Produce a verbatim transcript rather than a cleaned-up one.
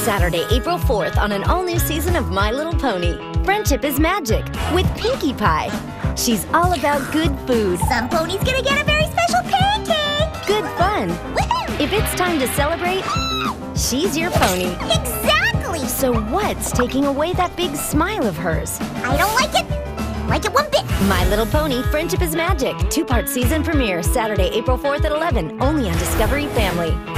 Saturday, April fourth on an all-new season of My Little Pony. Friendship is magic with Pinkie Pie. She's all about good food. Some pony's gonna get a very special pancake! Good fun. Woohoo! If it's time to celebrate, she's your pony. Exactly! So what's taking away that big smile of hers? I don't like it. Like it one bit. My Little Pony, Friendship is Magic. Two-part season premiere, Saturday, April fourth at eleven, only on Discovery Family.